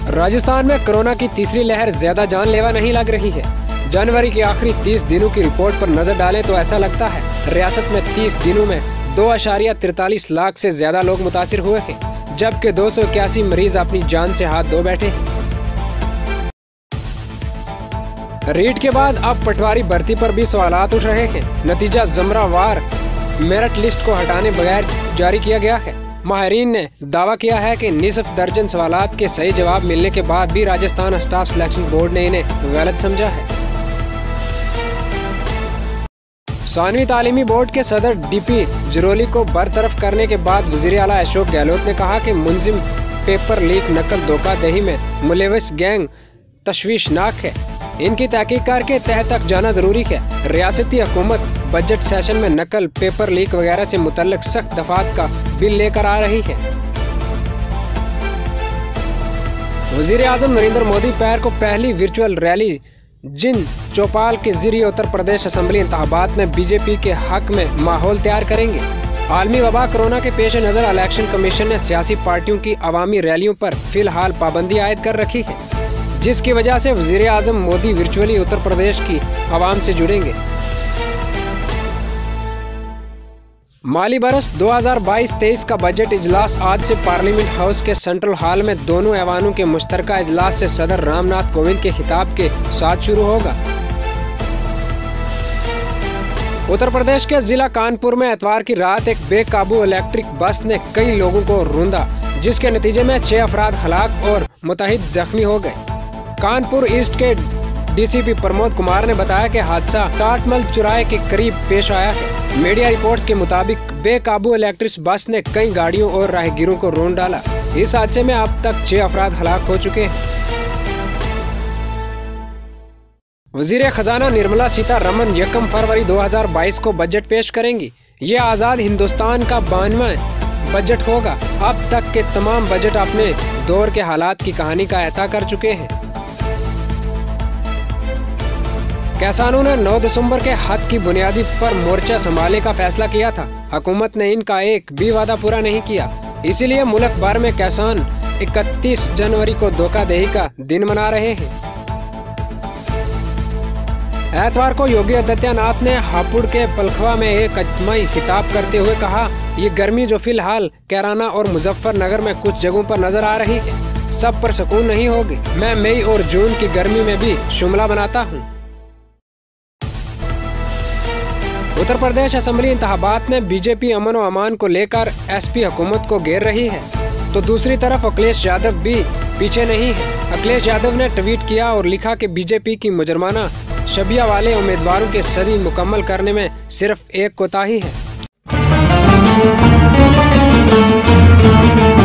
राजस्थान में कोरोना की तीसरी लहर ज्यादा जानलेवा नहीं लग रही है। जनवरी के आखिरी 30 दिनों की रिपोर्ट पर नजर डालें तो ऐसा लगता है रियासत में 30 दिनों में 2.43 लाख से ज्यादा लोग मुतासिर हुए हैं, जबकि 281 मरीज अपनी जान से हाथ धो बैठे हैं। रीट के बाद अब पटवारी भर्ती पर भी सवालात उठ रहे हैं। नतीजा ज़मरावार मेरिट लिस्ट को हटाने बगैर जारी किया गया है। माहिरीन ने दावा किया है कि निसफ दर्जन सवालात के सही जवाब मिलने के बाद भी राजस्थान स्टाफ सिलेक्शन बोर्ड ने इन्हें गलत समझा है। 7वीं तालीमी बोर्ड के सदर डीपी जरोली को बरतरफ करने के बाद वजीर आला अशोक गहलोत ने कहा कि मुंजिम पेपर लीक नकल धोखाधड़ी में मुलविस गैंग तशवीशनाक है। इनकी तहकीक करके तह तक जाना जरूरी है। रियासती हुकूमत बजट सेशन में नकल, पेपर लीक वगैरह से मुतल्लिक सख्त दफात का बिल लेकर आ रही है। वजीर आजम नरेंद्र मोदी पैर को पहली वर्चुअल रैली जिन चौपाल के जरिए उत्तर प्रदेश असेंबली इंतखाबात में बीजेपी के हक में माहौल तैयार करेंगे। आलमी वबा कोरोना के पेश नज़र इलेक्शन कमीशन ने सियासी पार्टियों की अवामी रैलियों पर फिलहाल पाबंदी आयद कर रखी है, जिसकी वजह से वजीर आजम मोदी वर्चुअली उत्तर प्रदेश की आवाम से जुड़ेंगे। माली बरस 2022-23 का बजट इजलास आज से पार्लियामेंट हाउस के सेंट्रल हॉल में दोनों ऐवानों के मुश्तरका इजलास से सदर रामनाथ कोविंद के खिताब के साथ शुरू होगा। उत्तर प्रदेश के जिला कानपुर में एतवार की रात एक बेकाबू इलेक्ट्रिक बस ने कई लोगों को रूंधा, जिसके नतीजे में 6 अफराद हलाक और मुतअद्दिद जख्मी हो गए। कानपुर ईस्ट के डीसीपी प्रमोद कुमार ने बताया कि हादसा टाटमल चौराहे के करीब पेश आया है। मीडिया रिपोर्ट्स के मुताबिक बेकाबू इलेक्ट्रिक बस ने कई गाड़ियों और राहगीरों को रोन डाला। इस हादसे में अब तक 6 अफराद हलाक हो चुके हैं। वजीर खजाना निर्मला सीतारमण 1 फरवरी 2022 को बजट पेश करेंगी। ये आज़ाद हिंदुस्तान का 92वां बजट होगा। अब तक के तमाम बजट अपने दौर के हालात की कहानी का अहता कर चुके हैं। किसानों ने 9 दिसंबर के हद की बुनियादी पर मोर्चा संभालने का फैसला किया था। हुकूमत ने इनका एक भी वादा पूरा नहीं किया, इसीलिए मुल्क भर में किसान 31 जनवरी को धोखाधड़ी का दिन मना रहे हैं। एतवार को योगी आदित्यनाथ ने हापुड़ के पलखवा में एक अजमाई खिताब करते हुए कहा, ये गर्मी जो फिलहाल कैराना और मुजफ्फरनगर में कुछ जगहों पर नजर आ रही है, सब पर सुकून नहीं होगी। मैं मई और जून की गर्मी में भी शिमला बनाता हूँ। उत्तर प्रदेश असेंबली इंतखाबात में बीजेपी अमन व अमान को लेकर एसपी हुकूमत को घेर रही है, तो दूसरी तरफ अखिलेश यादव भी पीछे नहीं है। अखिलेश यादव ने ट्वीट किया और लिखा कि बीजेपी की मुजरमाना शबिया वाले उम्मीदवारों के सदी मुकम्मल करने में सिर्फ एक कोताही है।